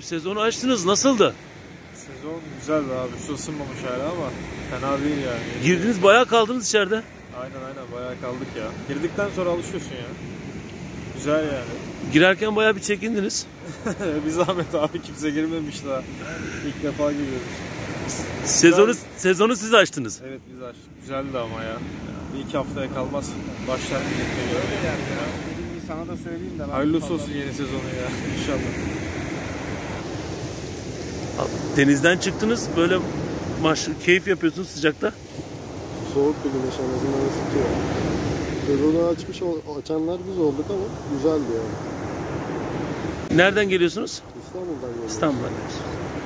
sezonu açtınız. Nasıldı? Sezon güzeldi abi. Su ısınmamış hala ama fena değil yani. Girdiniz, bayağı kaldınız içeride. Aynen bayağı kaldık ya. Girdikten sonra alışıyorsun ya. Güzel yani. Girerken bayağı bir çekindiniz. Bir zahmet abi, kimse girmemiş daha. İlk defa giriyoruz. Sezonu siz açtınız. Evet biz açtık. Güzeldi ama ya. Bir iki haftaya kalmaz. Başlar geliyor. Sana da söyleyeyim de. Hayırlısı olsun yeni sezonu ya. İnşallah. Denizden çıktınız, böyle keyif yapıyorsunuz sıcakta. Soğuk bir güneş, en azından ısıtıyor. Sezonu açanlar biz olduk ama güzeldi yani. Nereden geliyorsunuz? İstanbul'dan geliyoruz. İstanbul'dan geliyorsunuz.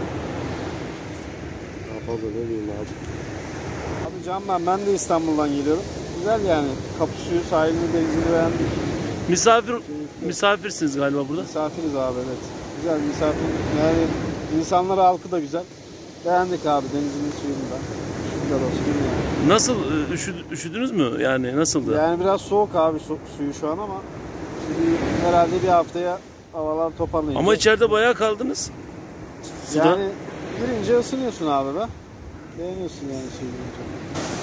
Daha fazla ne diyeyim abi. Abi Can ben de İstanbul'dan geliyorum. Güzel yani. Kapı suyu, sahilini, denizini beğendik. Misafirsiniz galiba burada. Misafiriz abi, evet. Güzel misafir. Yani insanları, halkı da güzel. Beğendik abi denizinin suyunu da. Şükürler olsun yani. Nasıl, üşüdünüz mü? Yani nasıldı? Yani biraz soğuk abi suyu şu an ama herhalde bir haftaya havalar toparlayacak. Ama içeride bayağı kaldınız. Yani girince ısınıyorsun abi be. Beğeniyorsun yani suyu.